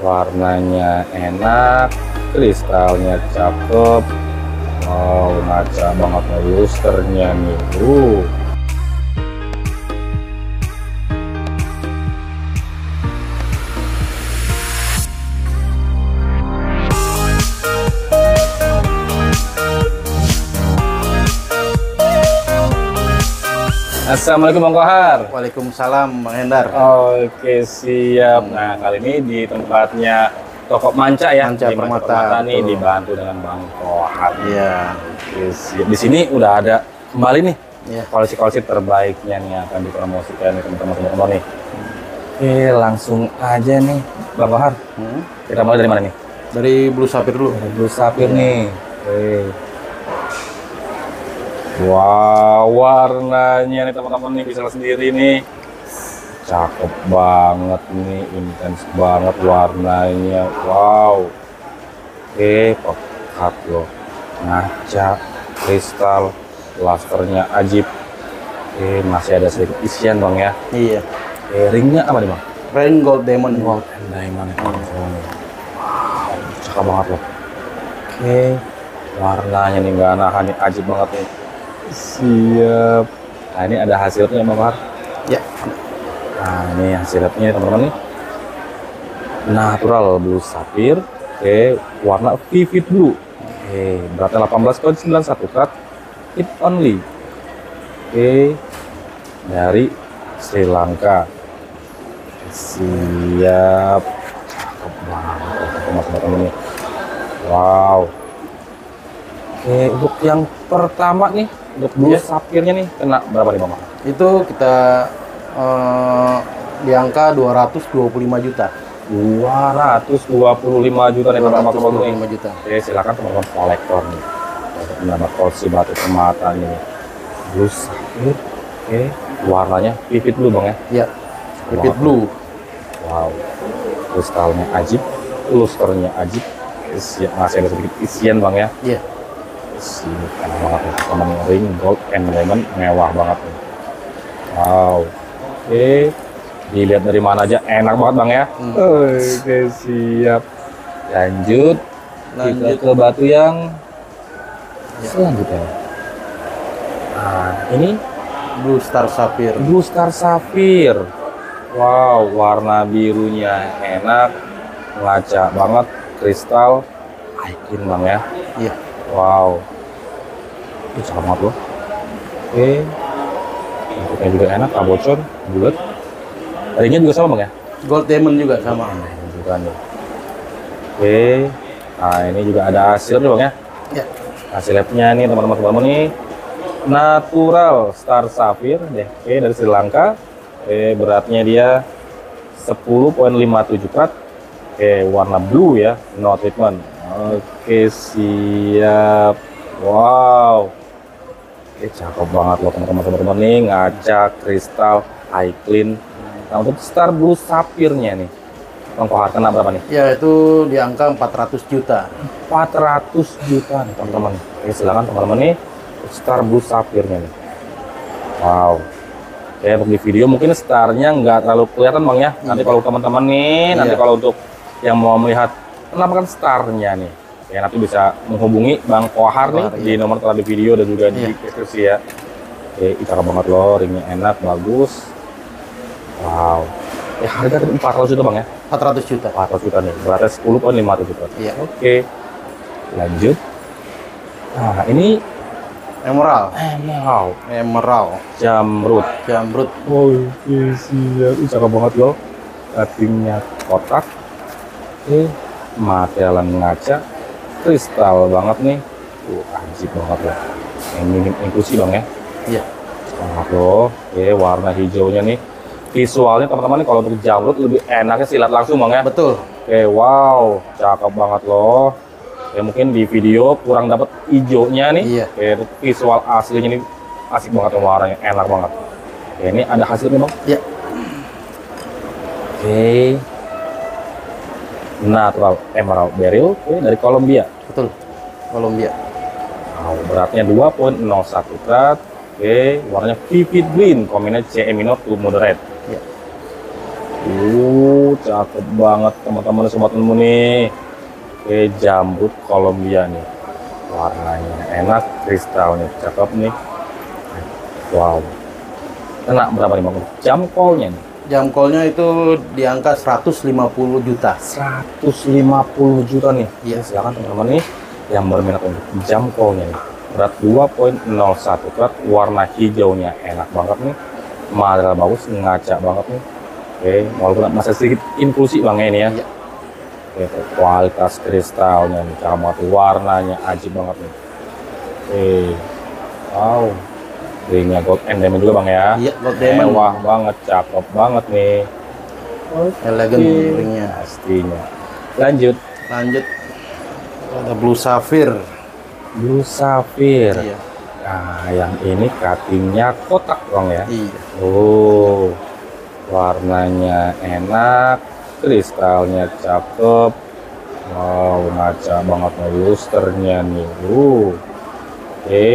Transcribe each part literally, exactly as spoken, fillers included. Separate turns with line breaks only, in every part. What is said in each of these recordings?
Warnanya enak, kristalnya cakep. Wow, ngaca banget lusternya nih. Uh. Assalamualaikum Bang Kohar.
Waalaikumsalam Bang Hendar.
Oke, siap. Nah, kali ini di tempatnya Toko Manca ya,
Manca
di
Permata,
Permata nih,
betul.
dibantu dengan Bang Kohar.
Iya.
Oke, siap. Di sini udah ada kembali nih
Iya.
koleksi-koleksi terbaiknya nih yang akan dipromosikan nih teman-teman semua nih. Oke, langsung aja nih Bang Kohar.
Hmm.
Kita mulai dari mana nih?
Dari Blue Sapphire dulu.
Dari Blue Sapphire nih. Oke. Wow, warnanya nih teman-teman nih bisa lihat sendiri nih. Cakep banget nih, intens banget warnanya. Wow. Oke, pekat loh. Ngaca, kristal, lusternya ajib. Oke, masih ada sedikit isian Bang ya.
Iya.
Oke, ringnya apa nih Bang?
Rain Gold Diamond.
Gold and diamond. Wow, cakep banget loh. Oke, warnanya nih nggak nahan nih, ajib banget nih. Siap. Nah, ini ada hasilnya Bang Kohar.
Ya.
Nah, ini hasilnya teman-teman nih. Natural Blue Sapphire. Oke, warna vivid blue. Oke, beratnya delapan belas koma sembilan satu karat. It only. Oke, dari Sri Lanka. Siap. Cakep banget teman-teman nih. Wow. Oke, untuk yang pertama nih, untuk Blue
Ya.
Sapphire-nya nih kena berapa nih Bang?
Itu kita eh, di angka dua ratus dua puluh lima juta.
dua ratus dua puluh lima juta nih teman-teman
dua ratus dua puluh
nih.
lima juta.
Oke, silakan teman-teman kolektor nih. Untuk menambah koleksi batu permata nih. Blue Sapphire. Oke, warnanya vivid blue Bang ya.
Ya. Vivid blue.
Wow. Kristalnya ajib, lusternya ajib. Isi, masih ada sedikit isian Bang ya.
Iya.
Isi enak banget nih. Teman ring gold and diamond mewah banget nih. Wow. Oke. Dilihat dari mana aja enak banget Bang ya.
Hmm.
Oke, siap. Lanjut.
Lanjut.
Kita ke batu yang
Ya.
selanjutnya. Nah, ini
Blue Star Sapphire.
Blue Star Sapphire. Wow, warna birunya enak, ngaca banget, kristal, icon Bang ya.
Iya.
Wow, ini cakep banget loh. Oke, bentuknya juga enak, tak bocor, bulat. Ringnya juga sama Bang ya.
Gold Diamond juga sama.
Nah, ini juga nih. Oke, nah ini juga ada hasilnya Bang ya.
Ya.
Hasil labnya nih teman-teman teman-teman nih. Natural Star Sapphire deh. Oke, dari Sri Lanka. Oke, beratnya dia sepuluh koma lima tujuh karat. Oke, warna blue ya, no treatment. Oke, siap. Wow. Oke, cakep banget loh teman-teman teman-teman nih, ngaca, kristal, high clean. Nah, untuk Star Blue Sapphire-nya nih, Bang Kohar kena berapa nih?
Ya, itu di angka empat ratus juta.
empat ratus juta nih teman-teman. Oke, silakan teman-teman nih Star Blue Sapphire-nya nih. Wow. Ya, untuk di video mungkin starnya nggak terlalu kelihatan Bang ya. Nanti
Iya.
kalau teman-teman nih,
Iya.
nanti kalau untuk yang mau melihat penampakan starnya nih, ya nanti bisa menghubungi Bang Kohar nih
Kohar,
di
iya.
nomor telah di video dan juga di
Iya.
deskripsi ya. Oke, ini cakep banget loh, ringnya enak, bagus. Wow. Ya, harga empat ratus juta Bang ya.
empat ratus juta.
empat ratus juta nih, beratnya sepuluh koma lima tujuh juta.
Iya.
Oke, lanjut. Nah, ini
Emerald.
emerald,
Emerald.
jamrud.
Jamrud.
Oke, siap. Ih, cakep banget loh. Cuttingnya kotak. Oke, materialan ngaca, kristal banget nih. Tuh, anjir banget loh. Yang minim inklusi Bang ya.
Iya.
Cakep banget loh. Oke, warna hijaunya nih. Visualnya teman-teman nih kalau untuk jamrud lebih enaknya sih lihat langsung Bang ya.
Betul.
Oke, wow, cakep banget loh. Ya mungkin di video kurang dapat hijaunya nih.
Iya.
Oke, untuk visual aslinya nih asik banget warnanya, enak banget. Oke, ini ada hasilnya Bang.
Ya.
Oke. Natural Emerald Beryl, oke, dari Kolombia.
Betul. Kolombia.
Wow, beratnya dua koma nol satu karat. Oke, warnanya vivid green, kombinasi C E minor to moderate.
Ya.
Uh, cakep banget teman-teman sobat ilmu nih. Oke, jamrut Kolombia nih. Warnanya enak, kristalnya cakep nih. Wow. Kena berapa nih Bang? Jam call-nya nih.
Jam call-nya itu di angka seratus lima puluh juta.
seratus lima puluh juta nih.
Iya.
Silakan teman-teman nih yang berminat untuk jam call-nya nih. Berat dua koma nol satu karat, warna hijaunya enak banget nih. Material bagus, ngaca banget nih. Oke, walaupun masih sedikit inklusi Bang ya ini ya.
Iya.
Oke, kualitas kristalnya nih, camat warnanya ajib banget nih. Oke, wow, ringnya gold and diamond juga Bang ya.
Iya, gold diamond.
Mewah banget, cakep banget nih.
Elegan
Oke,
ringnya.
pastinya. Lanjut,
Lanjut ada blue sapphire.
blue sapphire.
Iya.
Nah, yang ini cuttingnya kotak Bang ya.
Iya.
Oh, warnanya enak, kristalnya cakep. Wow, ngaca banget nih lusternya nih. Uh. Oke.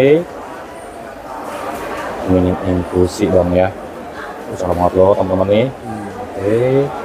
Minim inklusi Bang ya. Cakep banget loh teman-teman nih. Oke.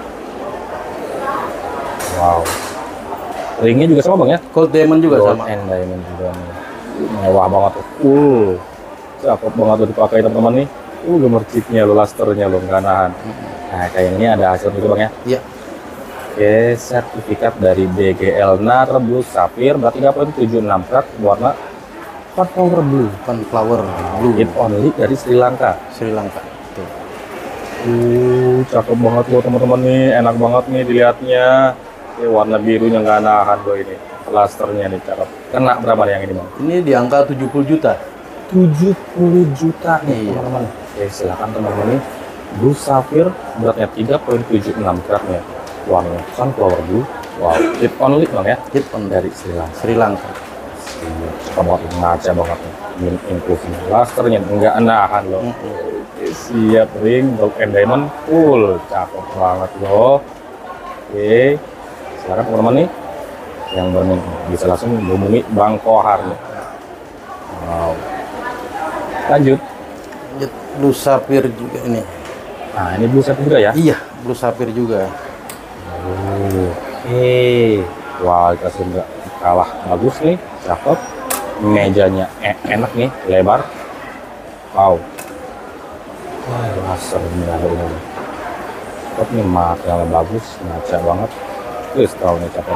Wow. Ringnya juga sama Bang ya.
Gold diamond juga
Gold
sama.
and diamond juga nih. Mewah banget tuh. Uh. Cakep banget tuh dipakai teman-teman nih. Uh, gemerciknya lo, lusternya lo nggak nahan. Nah, kayak ini ada hasil juga Bang ya.
Iya.
Oke, sertifikat dari D G L Nara Blue Sapphire berat tiga koma tujuh enam karat, warna sunflower blue.
Sunflower blue.
It only dari Sri Lanka.
Sri Lanka. Tuh.
Uh, cakep banget loh teman-teman nih, enak banget nih dilihatnya. Oke, warna birunya nggak nahan loh ini. Plasternya nih cakep. Kena berapa nih yang ini Bang?
Ini di angka tujuh puluh juta.
tujuh puluh juta nih
Iya.
teman-teman. Oke, silakan teman-teman nih. Blue Sapphire beratnya tiga koma tujuh enam karat nih. Warnanya sunflower blue. Wow, it only Bang ya.
Hit on
Dari Sri Lanka.
Sri Lanka.
Cakep banget, ngaca banget nih. Min inklusi. Lasternya nggak nahan loh. Oke, siap ring gold and diamond full. Cakep banget loh. Oke, silakan teman-teman nih yang berminat bisa langsung hubungi Bang Kohar nih. Wow. Lanjut.
Lanjut blue sapphire juga ini.
Nah, ini blue sapphire juga ya.
Iya, blue sapphire juga.
Oh, oke. Wah, kasih nggak kalah bagus nih, cakep. Mejanya e enak nih, lebar. Wow. Wah, lasernya ini. Cakep nih, materialnya bagus, ngaca banget. Kristalnya cakep.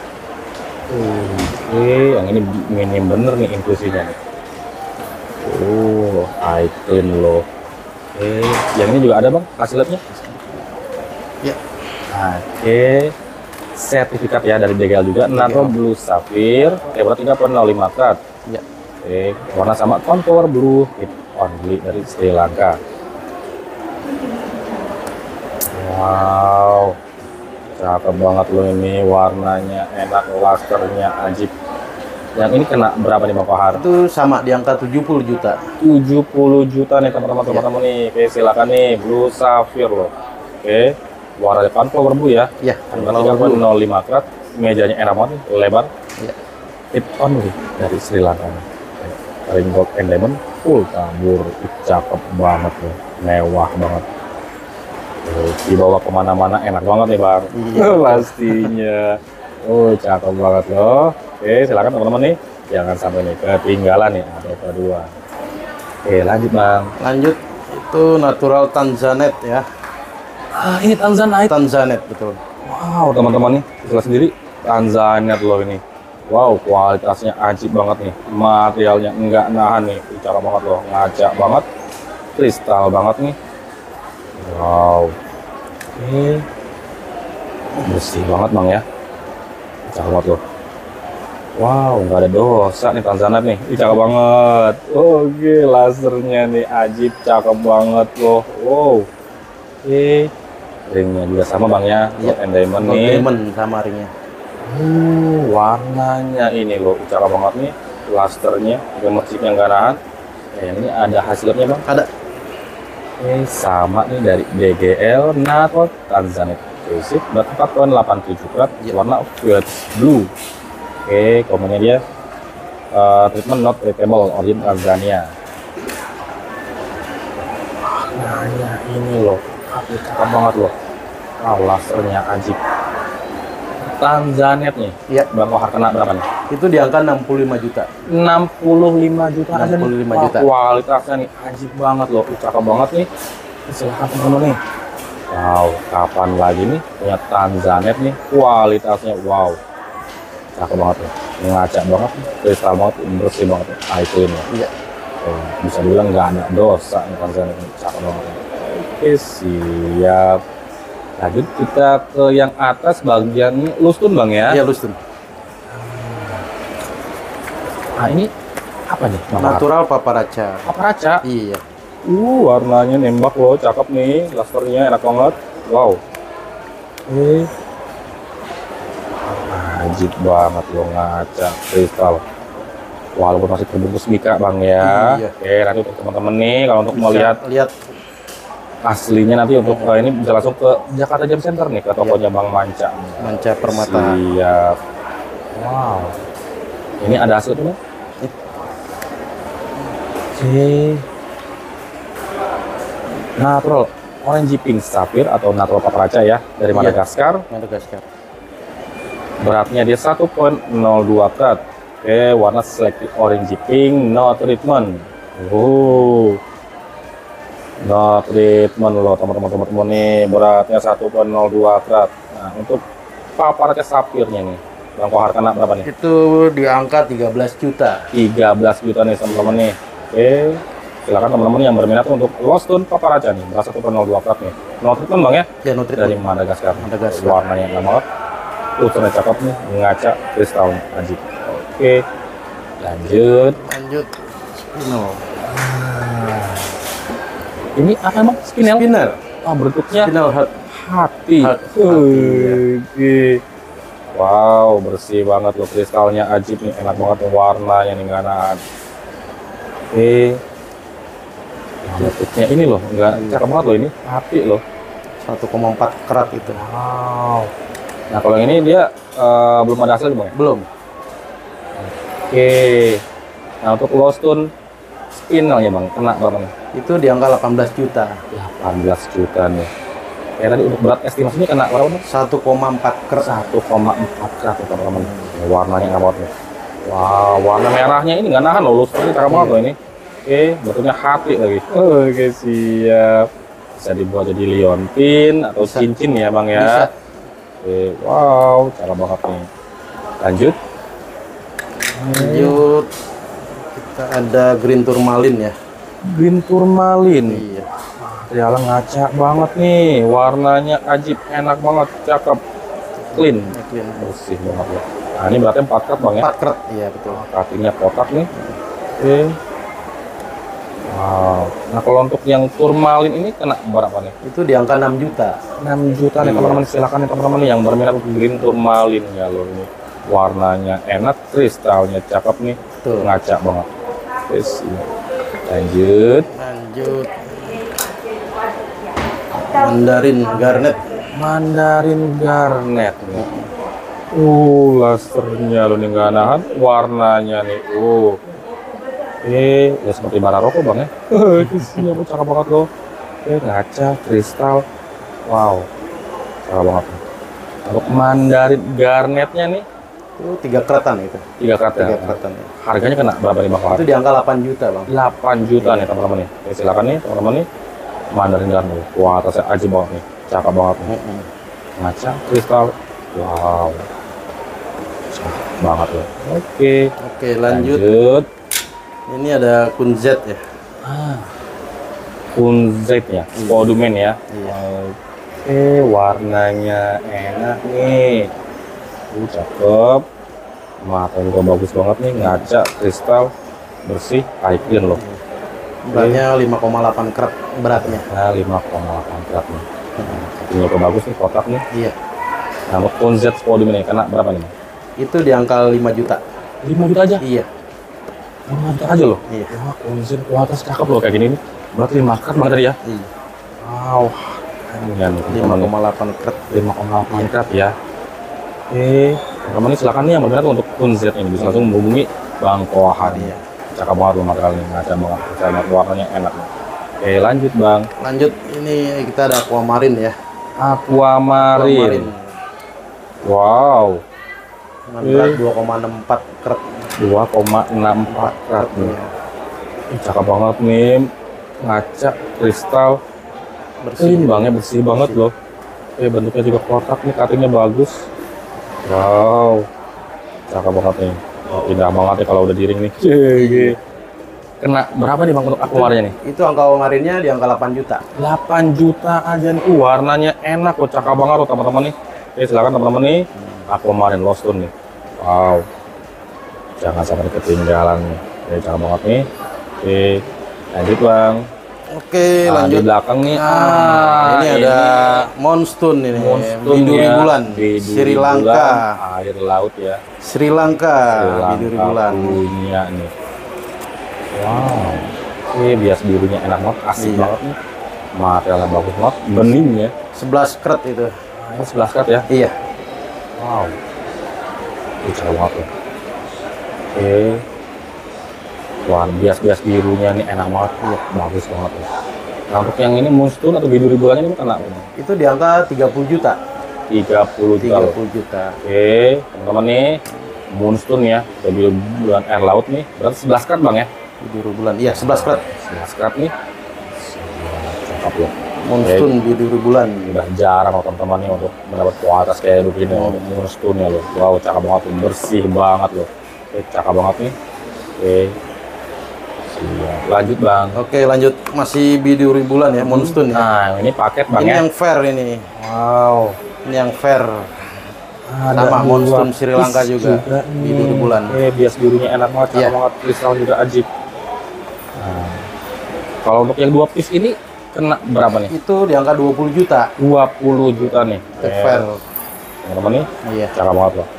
Oke, yang ini minim bener nih inklusinya nih. Oh, icon loh. Oke, yang ini juga ada Bang hasilnya.
Ya.
Oke, sertifikat ya dari D G L juga. Nano Blue Sapphire, berat tiga koma nol lima karat.
Ya.
Oke, warna sama sunflower blue, it only dari Sri Lanka. Wow, cakep banget loh ini, warnanya enak, lusternya ajib. Yang ini kena berapa nih Bang Kohar?
Itu sama di angka tujuh puluh juta.
tujuh puluh juta nih teman-teman teman-teman nih. Oke, silakan nih Blue Sapphire loh. Oke, warna sunflower blue ya.
Ya,
tiga koma nol lima karat, mejanya enak banget, nih, lebar.
Ya.
It only dari Sri Lanka. Ring gold and diamond full tabur, cakep banget loh, mewah banget. Tuh, dibawa kemana-mana enak banget nih Bang.
Iya.
Pastinya. Oh, cakep banget loh. Oke, silakan teman-teman nih, jangan sampai nih ketinggalan nih ada kedua. Oke, lanjut Bang.
Lanjut itu natural tanzanite ya.
Ah, ini Tanzanite.
Tanzanite betul.
Wow, teman-teman nih, lihat sendiri Tanzanite loh ini. Wow, kualitasnya ajib banget nih. Materialnya enggak nahan nih. Bicara banget loh, ngaca banget. Kristal banget nih. Wow. Oke. Bersih banget Bang ya. Cakep banget loh. Wow, nggak ada dosa nih Tanzanite nih. Ih, cakep banget. Oke, lasernya nih ajib, cakep banget loh. Wow. Oke. Ringnya juga sama Bang ya.
Iya.
Gold and diamond
Gold
nih.
diamond sama ringnya.
Uh, warnanya ini loh, cakep banget nih. Lusternya, gemerciknya nggak nahan. Eh, yang ini ada hasilnya Bang.
Ada.
Oke, sama nih dari D G L Nano Tanzanite Basic, berat empat koma delapan tujuh karat,
Ya.
warna violet blue. Oke, komennya dia uh, treatment not treatable, origin Tanzania. Warnanya ini loh, tapi cakep banget loh. Wow, lasernya ajib. Tanzanite nih.
Iya.
Bang Kohar kena berapa nih?
Itu di angka enam puluh lima juta.
enam puluh lima juta aja nih.
enam puluh lima
Wah,
juta.
kualitasnya nih ajib banget loh. Cakep banget nih. Silahkan teman-teman nih. Wow, kapan lagi nih punya Tanzanite nih, kualitasnya wow. Cakep banget nih. Ngaca banget nih. Kristal banget, bersih banget nih. Eye clean ya.
Iya.
Oh, bisa dibilang nggak ada dosa nih Tanzanite ini. Cakep banget nih. Oke, siap. Lanjut kita ke yang atas bagian lustun bang ya.
Iya, lustun.
Nah ini apa nih? Bang Kohar?
Natural paparaca.
Paparaca.
Iya.
Uh, warnanya nembak loh, cakep nih, lasernya enak banget. Wow. Eh, ajib banget loh, ngaca kristal. Walaupun masih terbungkus mika bang ya.
Iya.
Oke, nanti untuk teman-teman nih, kalau untuk
Bisa
melihat
lihat
aslinya nanti untuk eh, ini bisa langsung ke Jakarta Gem Center nih, ke tokonya Bang Manca.
manca permata.
Siap. Wow. Ini ada hasil tuh bang? Oke. Natural orange pink sapphire atau natural paparaca ya dari
Iya.
Madagaskar.
Madagaskar.
Beratnya dia satu koma nol dua karat. Oke, warna selective orange pink, no treatment. Oh, no treatment loh teman-teman teman-teman nih. Beratnya satu koma nol dua karat. Nah, untuk paparaca sapphire-nya nih, Bang Kohar kena berapa nih?
Itu di angka tiga belas juta.
tiga belas juta nih teman-teman nih. Oke, silakan teman-teman yang berminat untuk Lostun paparaca nih, berat satu koma nol dua karat nih. No treatment bang ya?
Ya, no
Dari
treatment.
Madagaskar.
Madagaskar.
Warnanya enak banget. Uturnya cakep nih, ngaca kristal ajib. Oke, lanjut.
Lanjut. Spinel.
Ini apa emang? Spinel?
Spinel.
Oh, bentuknya
Spinel heart.
hati.
Hati,
Oke. Wow, bersih banget loh, kristalnya ajib nih, enak banget nih warnanya nih, nggak nahan. Oke. Bentuknya ini loh, nggak cakep banget loh ini, hati loh.
satu koma empat karat itu.
Wow. Nah kalau yang ini dia eh, belum ada hasil bang ya?
Belum.
Oke. Nah untuk Lostun spinelnya bang, kena berapa nih?
Itu di angka delapan belas juta.
delapan belas juta nih. Ya tadi untuk berat estimasinya kena berapa bang?
satu koma empat karat.
satu koma empat karat ya teman-teman. Warnanya enak banget nih. Wow, warna merahnya ini nggak nahan loh, Lostun cakep banget loh ini. Oke, bentuknya hati lagi. Oke, siap. Bisa dibuat jadi liontin atau
Bisa.
cincin ya bang ya.
Bisa.
Oke, wow, cakep banget nih. Lanjut.
Lanjut. Kita ada green tourmaline ya.
Green tourmaline.
Iya.
Materialnya ngaca banget nih, warnanya ajib, enak banget, cakep, clean,
Ini clean.
bersih banget loh. Nah ini beratnya empat karat bang ya,
empat karat. Iya, betul.
cuttingnya kotak nih. Oke. Wow. Nah kalau untuk yang tourmaline ini kena berapa nih?
Itu di angka enam juta.
enam juta nih teman-teman, silakan nih teman-teman nih yang berminat untuk green tourmaline ya loh ini. Warnanya enak, kristalnya cakep nih,
Tuh.
ngaca banget. Yes. Lanjut.
Lanjut. Mandarin garnet.
Mandarin garnet nih. Uh, lasernya lo nih nggak nahan, warnanya nih. Uh, eh, ya seperti bara rokok bang ya. Isinya tuh cakep banget loh. Eh, ngaca, kristal. Wow, cakep banget. Nih. Untuk Mandarin garnetnya nih,
Itu tiga keratan itu.
tiga karat ya.
Tiga keratan. Ya.
Harganya kena berapa nih bang?
Itu di angka delapan juta, Bang.
delapan juta nih teman-teman nih. Oke, silakan nih teman-teman nih. Mandarin garnet. Wah, atasnya ajib banget nih. Cakep banget nih.
Mm-mm.
Ngaca, kristal. Wow. Cakep banget loh. Oke.
Oke, lanjut.
Lanjut.
Ini ada kunzet ya.
Ah. Kunzet ya, spodumen ya.
Iya.
Oke, warnanya enak nih. Uh, cakep. Mata juga bagus banget nih, ngaca, kristal, bersih, eye clean loh.
Beratnya lima koma delapan karat beratnya.
Nah, lima koma delapan karat nih. Ini juga bagus nih, kotak nih.
Iya.
Nah, untuk Kunzet spodumen ini kena berapa nih?
Itu di angka lima juta.
lima juta aja?
Iya.
lima juta aja loh?
Iya.
Wah, Kunzet kualitas cakep loh kayak gini nih. Berarti lima karat banget tadi ya?
Iya.
Wow. Keren nih,
lima
teman-teman.
koma delapan karat.
lima koma delapan karat ya. Oke, teman-teman ini silakan nih yang berminat untuk Kunzet ini bisa langsung menghubungi Bang Kohar.
Iya.
Cakep banget loh material ini, ngaca banget, ngaca banget, warnanya enak nih. Oke, lanjut Bang.
Lanjut, ini kita ada aquamarine ya.
Aquamarine. Wow.
Dengan berat dua koma enam empat karat.
dua koma enam empat karat nih. Ih, cakep banget nih. Ngaca kristal.
Bersih.
Ini bangnya bersih banget loh. Eh, bentuknya juga kotak nih, cuttingnya bagus. Wow. Cakep banget nih. Oh, indah banget nih kalau udah diring nih. Cih, kena berapa nih bang untuk aquamarine nih?
Itu angka Aquamarine-nya di angka delapan juta.
delapan juta aja nih. Uh, warnanya enak loh, cakep banget loh teman-teman nih. Oke, silakan teman-teman nih. Aquamarine Lost Stone nih. Wow. Jangan sampai ketinggalan nih. Oke, cakep banget nih. Oke, lanjut bang.
Oke,
Nah,
lanjut.
di belakang nih.
Ah,
Ah,
ini ada Moonstone ini.
Moonstone
Biduri
ya.
bulan.
Biduri
Sri Lanka.
bulan, air laut ya.
Sri Lanka.
Sri Lanka
Biduri bulan.
punya nih. Wow. Ini bias birunya enak banget, asik
Iya.
banget nih. Materialnya bagus banget, bening ya.
sebelas karat itu.
Nah, ini sebelas karat ya.
Iya.
Wow. Ini cakep banget ya. Oke. Wah, bias-bias birunya nih enak banget, ya, bagus banget ya. Nah, untuk yang ini Moonstone atau biduri bulannya ini kena berapa?
Itu di angka tiga puluh juta.
tiga puluh juta.
tiga
loh.
puluh juta.
Oke, teman-teman nih, Moonstone ya, biduri bulan air laut nih, berarti sebelas karat bang ya?
Biduri bulan. Iya, sebelas karat.
sebelas karat nih. Cakep loh.
Moonstone biduri bulan.
Udah jarang loh teman-teman nih untuk mendapat kualitas kayak begini
Hmm.
untuk Moonstone ya loh. Wow, cakep banget loh, bersih banget loh. Oke, cakep banget nih. Oke. Siap. Lanjut bang.
Oke, lanjut masih biduri bulan ya, Moonstone ya.
Nah, ini paket bang
Ini
ya.
yang fair ini.
Wow.
Ini yang fair.
Ada
Sama
dua
Moonstone Sri Lanka
piece
juga,
nih.
biduri bulan.
Eh, bias birunya enak banget, cakep
Iya.
banget, kristal juga ajib. Nah, kalau untuk yang dua piece ini kena berapa nih?
Itu di angka dua puluh juta.
dua puluh juta nih.
Yang fair.
Teman-teman nih,
Iya.
cakep banget loh.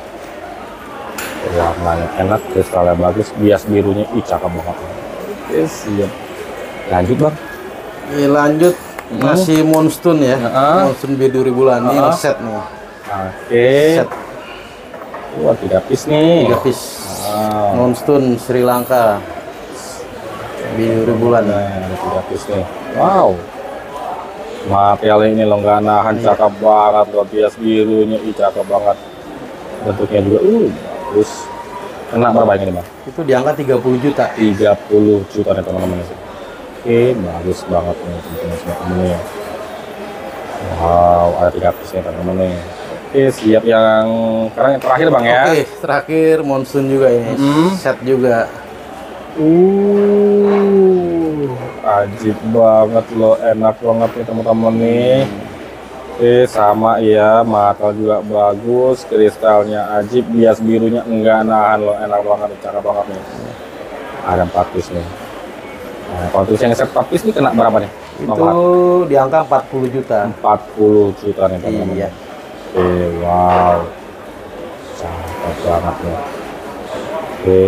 Warnanya enak, kristalnya bagus, bias birunya ih cakep banget. Oke, siap. Lanjut bang.
Ini lanjut masih Moonstone ya.
Heeh.
Moonstone biduri bulan. Ini
Heeh.
set nih.
Oke.
Set
Wah, tiga piece nih.
tiga piece.
Wow.
Moonstone Sri Lanka. Biduri bulan.
Nah, ada tiga piece nih. Wow. Materialnya ini loh nggak nahan,
Iya.
cakep banget loh. Bias birunya ih cakep banget. Bentuknya juga uh bagus. Kena berapa ini bang?
Itu di angka tiga puluh juta.
tiga puluh juta nih teman-teman. Oke, bagus banget nih teman-teman semua ya. Wow, ada tiga piece nih teman-teman nih. Oke, siap yang sekarang yang terakhir bang ya.
Oke, terakhir Moonstone juga ini.
Mm.
Set juga.
Uh, ajib banget loh, enak banget nih teman-teman nih. Oke, sama ya, mata juga bagus, kristalnya ajib, bias birunya enggak nahan loh, enak banget, cakep banget nih. Ada empat piece nih. Nah, kalau terus yang set empat piece nih kena berapa nih?
Itu di angka empat puluh juta.
empat puluh juta nih teman-teman.
Iya.
Oke, wow. Cakep banget nih. Oke.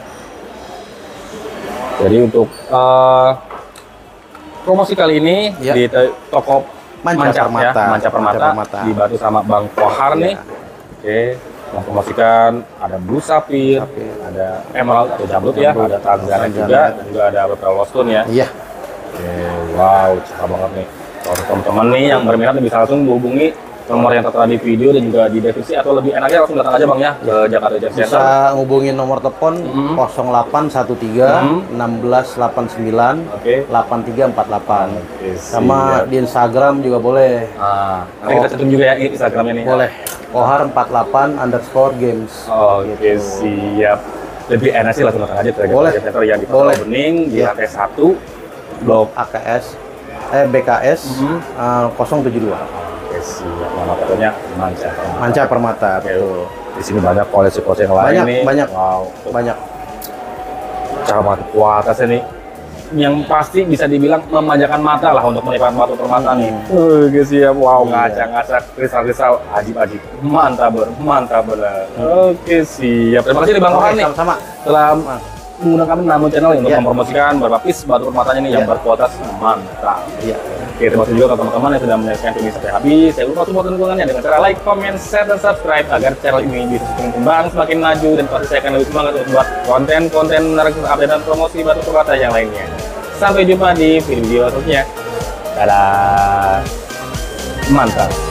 Jadi untuk eh, promosi kali ini
Ya.
di te- toko
Manca
Manca,
Permata.
ya, Manca Permata,
Manca Permata.
dibantu sama Bang Kohar
Iya.
nih. Oke, mempromosikan ada Blue Sapphire,
Sapphire.
ada Emerald atau Jamrud ya,
Jamrud,
ada Tanzania
Tanzania.
juga, dan juga ada beberapa Lost Stone ya.
Iya.
Oke, wow, cakep banget nih. Kalau teman-teman nih yang berminat bisa langsung menghubungi nomor yang tertera di video dan juga di deskripsi, atau lebih enaknya langsung datang aja bang ya ke Jakarta Jam Center.
Bisa ngubungin nomor telepon
Mhm.
nol delapan satu tiga
Mhm.
enam belas delapan sembilan
Oke.
delapan tiga empat delapan.
Oke,
Sama
siap.
di Instagram juga boleh.
Ah, nanti kita cantum juga ya Instagramnya nih.
Boleh. Kohar empat delapan underscore games.
Oke,
Gitu.
siap. Lebih enak sih langsung datang aja ke
Boleh.
Jakarta Center yang di
Boleh.
Pulau Bening di
Iya.
lantai satu blok.
A K S eh B K S
Mhm.
eh, nol tujuh dua.
Oke, siap. Nama fotonya Manca.
Manca Permata,
Oke,
betul.
di sini banyak koleksi-koleksi yang lain
Banyak,
nih.
banyak.
Wow,
Banyak.
cakep banget kualitasnya nih. Yang pasti bisa dibilang memanjakan mata lah untuk menikmati batu permata nih. Oke, siap. Wow,
Iya.
ngaca-ngaca kristal-kristal ajib-ajib. Mantap bener, mantap bener. Oke, siap. Terima kasih nih Bang Kohar
Oke,
nih.
sama-sama.
Telah menggunakan nama channel ini untuk
Iya.
mempromosikan beberapa piece batu permatanya nih yang
Iya.
berkualitas mantap.
Iya.
Oke, terima kasih juga teman-teman yang sudah menyaksikan video ini sampai habis. Saya lupa support dukungannya dengan cara like, comment, share, dan subscribe agar channel ini bisa semakin kembang, semakin maju, dan pasti saya akan lebih semangat untuk membuat konten-konten menarik update dan promosi batu permata yang lainnya. Sampai jumpa di video-video selanjutnya. Dadah. Mantap.